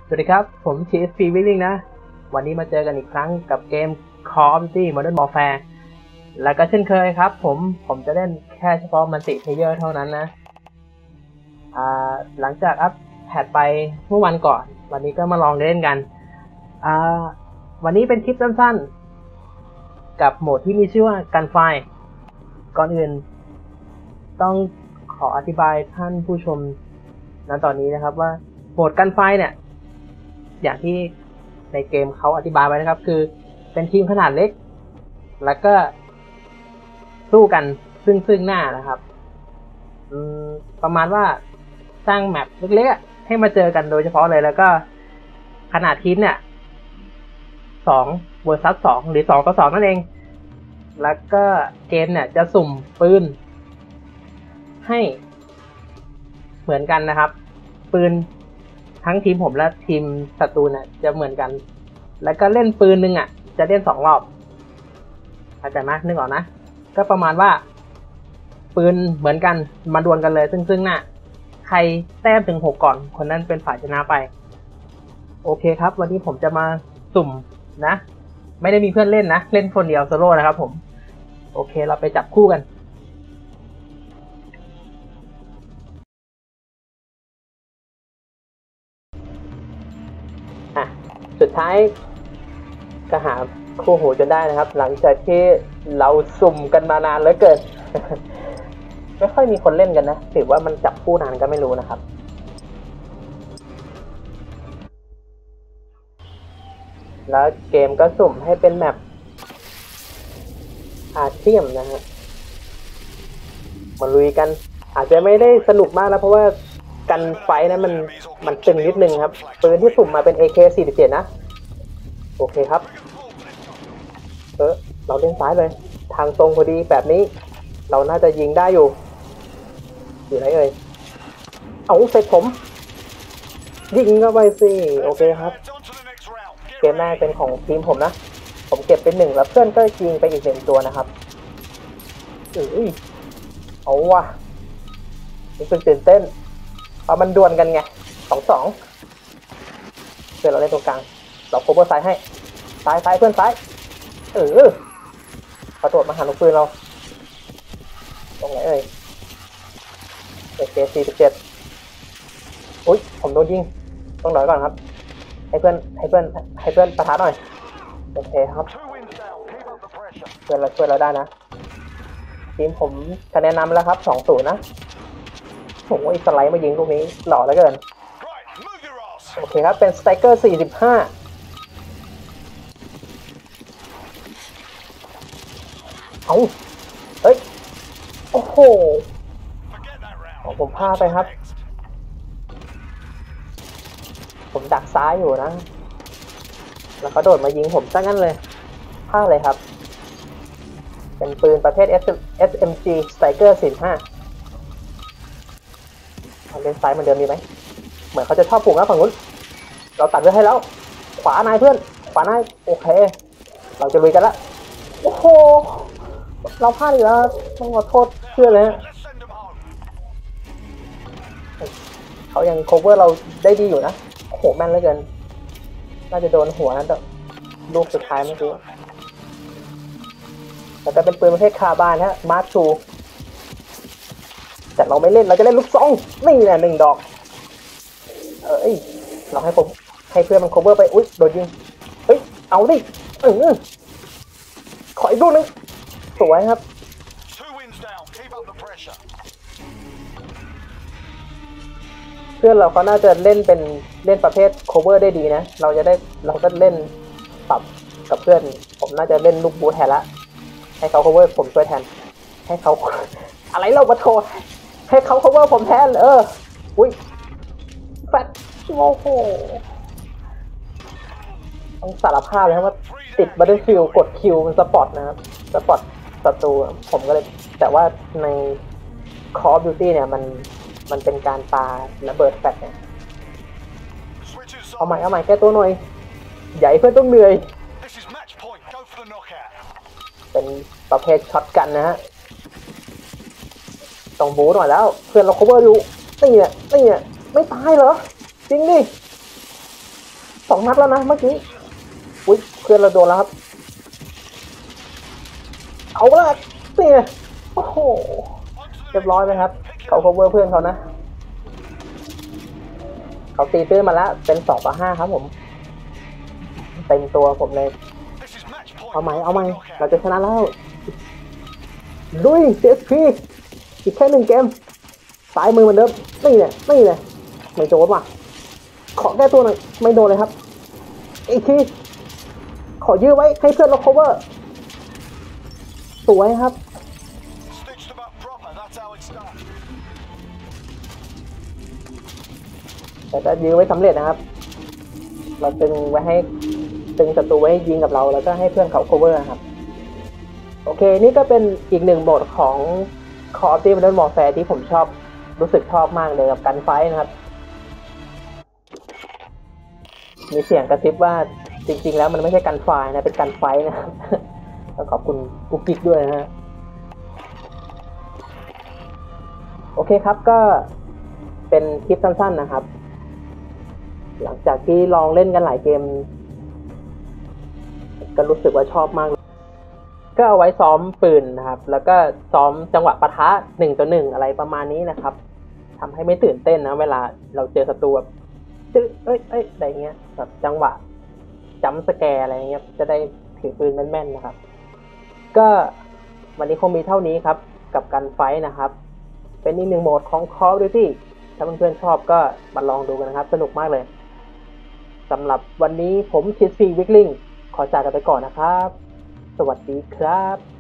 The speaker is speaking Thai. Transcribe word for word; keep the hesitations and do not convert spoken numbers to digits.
สวัสดีครับผม ที เอส พี Winning นะวันนี้มาเจอกันอีกครั้งกับเกม Call of Duty Modern Warfare แล้วก็เช่นเคยครับผมผมจะเล่นแค่เฉพาะมัลติเพลเยอร์เท่านั้นนะอ่าหลังจากอัปแพทไปเมื่อวันก่อนวันนี้ก็มาลองเล่นกันอ่าวันนี้เป็นคลิปสั้นๆกับโหมดที่มีชื่อว่า Gunfight ก่อนอื่นต้องขออธิบายท่านผู้ชมณตอนนี้นะครับว่าโหมด Gunfight เนี่ยอย่างที่ในเกมเขาอธิบายไว้นะครับคือเป็นทีมขนาดเล็กแล้วก็สู้กันซึ่งซึ่งหน้านะครับประมาณว่าสร้างแมปเล็กๆให้มาเจอกันโดยเฉพาะเลยแล้วก็ขนาดทีมเนี่ยสอง versus สองหรือสองต่อสองนั่นเองแล้วก็เกมเนี่ยจะสุ่มปืนให้เหมือนกันนะครับปืนทั้งทีมผมและทีมศัตรูเนี่ยจะเหมือนกันแล้วก็เล่นปืนนึงอ่ะจะเล่นสองรอบเข้าใจไหมนึกออกนะก็ประมาณว่าปืนเหมือนกันมาดวลกันเลยซึ่งซึ่งหน้าใครแต้มถึงหกก่อนคนนั้นเป็นฝ่ายชนะไปโอเคครับวันนี้ผมจะมาสุ่มนะไม่ได้มีเพื่อนเล่นนะเล่นคนเดียวโซโล่นะครับผมโอเคเราไปจับคู่กันสุดท้ายก็หาคู่หูจนได้นะครับหลังจากที่เราสุ่มกันมานานเหลือเกิน ไม่ค่อยมีคนเล่นกันนะถือว่ามันจับคู่นานก็ไม่รู้นะครับแล้วเกมก็สุ่มให้เป็นแมปอาเซียมนะฮะมาลุยกันอาจจะไม่ได้สนุกมากนะเพราะว่ากันไฟนะมันมันตึงนิดนึงครับปืนที่สุ่มมาเป็น เอ เค สี่สิบเจ็ด นะโอเคครับเออเราเล่นซ้ายเลยทางตรงพอดีแบบนี้เราน่าจะยิงได้อยู่อยู่ไหนเอ่ยเอาเสร็จผมยิงเข้าไปสิโอเคครับเกมแรกเป็นของทีมผมนะผมเก็บเป็นหนึ่งแล้วเพื่อนก็ยิงไปอีกหนึ่งตัวนะครับอุ้ยเอาว่ะรู้สึกตื่นเต้นเพราะมันดวลกันไงสองสองเพื่อนเราเล่นตรงกลางเราโคเวอร์ซ้ายให้ซ้ายซ้ายเพื่อนซ้ายเออกระโดดมาหาลูกปืนเราตรงไหนเอ่ยเอเคสี่สิบเจ็ดอุ้ยผมโดนยิงต้องหน่อยก่อนครับให้เพื่อนให้เพื่อนให้เพื่อนประทะหน่อยโอเคครับเพื่อนเราช่วยเราได้นะทีมผมคะแนนนำแล้วครับสองศูนย์นะโอ้ยสไลด์มายิงลูกนี้หล่อเหลือเกินโอเคครับเป็นสไตรเกอร์สี่สิบห้าเอาเฮ้ยโอ้โหผมพลาดไปครับผมดักซ้ายอยู่นะแล้วเขาโดดมายิงผมซะงั้นเลยพลาดเลยครับเป็นปืนประเภท เอส เอ็ม จี Striker สี่สิบห้าเอาเล่นซ้ายเหมือนเดิมดีไหมเหมือนเขาจะชอบผูกนะฝั่งนู้นเราตัดไว้ให้แล้วขวานายเพื่อนขวานายโอเคเราจะลุยกันละโอ้โหเราพลาดอีกแล้วต้องขอโทษเพื่อนเลยเขายัง cover เราได้ดีอยู่นะโอ้โหแม่นเหลือเกินน่าจะโดนหัวนั่นแต่ลูกสุดท้ายเมื่อกี้แต่จะเป็นปืนประเภทคาร์บานฮะมาร์คทูแต่เราไม่เล่นเราจะเล่นลูกซองนี่แหละหนึ่งดอกเอ้ยเราให้ผมให้เพื่อนมัน cover ไปอุ๊ยโดนยิงเฮ้ยเอาดิเออขออีกลูกนึงสวยครับเพื่อนเราก็น่าจะเล่นเป็นเล่นประเภท cover ได้ดีนะเราจะได้เราก็เล่นปรับกับเพื่อนผมน่าจะเล่นลูกบูทแทนละให้เขา cover ผมช่วยแทนให้เขาอะไรเรามาโทษให้เขา cover ผมแทนเอออุ้ยแฟตโอ้โหต้องสารภาพเลยว่าติด Battlefield กดคิวมันสปอร์ตนะครับสปอร์ตศัตรูผมก็เลยแต่ว่าใน Call of Duty เนี่ยมันมันเป็นการปาระเบิดแฟลชเนี่ยเอาใหม่เอาใหม่แก้ตัวหน่อยใหญ่เพื่อนต้องเหนื่อยเป็นประเภทช็อตกันนะฮะต้องบู๊หน่อยแล้วเพื่อนเรา cover อยู่นี่เนี่ยนี่เนี่ยไม่ตายเหรอจริงดิสองนัดแล้วนะเมื่อกี้อุ้ยเพื่อนเราโดนแล้วครับเอาละนี่โอ้โหเรียบร้อยไหมครับเขา cover เพื่อนเขานะเขาตีตื้นมาแล้วเป็นสองต่อห้าครับผมเต็มตัวผมเลยเอาไหมเอาไหมเราจะชนะแล้วลุย ซี เอส พี อีกแค่หนึ่งเกมสายมือเหมือนเดิมนี่เลยนี่เลยไม่โดนว่ะขอแก้ตัวหน่อยไม่โดนเลยครับอีกทีขอยื้อไว้ให้เพื่อนเรา cover สวยครับแต่ถ้ายื้อไว้สำเร็จนะครับเราตึงไว้ให้ตึงศัตรูไว้ยิงกับเราแล้วก็ให้เพื่อนเขา cover ครับโอเคนี่ก็เป็นอีกหนึ่งโหมดของ Call of Duty Modern Warfare ที่ผมชอบรู้สึกชอบมากเลยกับการไฟท์นะครับมีเสียงกระซิบว่าจริงๆแล้วมันไม่ใช่การไฟท์นะเป็นการไฟท์นะครับต้องขอบคุณกุ๊กกิ๊กด้วยนะฮะโอเคครับก็เป็นคลิปสั้นๆนะครับหลังจากที่ลองเล่นกันหลายเกมก็รู้สึกว่าชอบมากก็เอาไว้ซ้อมปืนนะครับแล้วก็ซ้อมจังหวะปะทะหนึ่งต่อหนึ่งอะไรประมาณนี้นะครับทำให้ไม่ตื่นเต้นนะเวลาเราเจอศัตรูแบบจื้อเอ้ยเอ้ยอะไรเงี้ยแบบจังหวะจัมป์สแกร์อะไรเงี้ยจะได้ถือปืนแม่นๆนะครับก็วันนี้คงมีเท่านี้ครับกับการไฟท์นะครับเป็นอีกหนึ่งโหมดของ Call of Duty ถ้าเพื่อนๆชอบก็มาลองดูกันนะครับสนุกมากเลยสำหรับวันนี้ผม ที เอส พี Weekling ขอจากกันไปก่อนนะครับสวัสดีครับ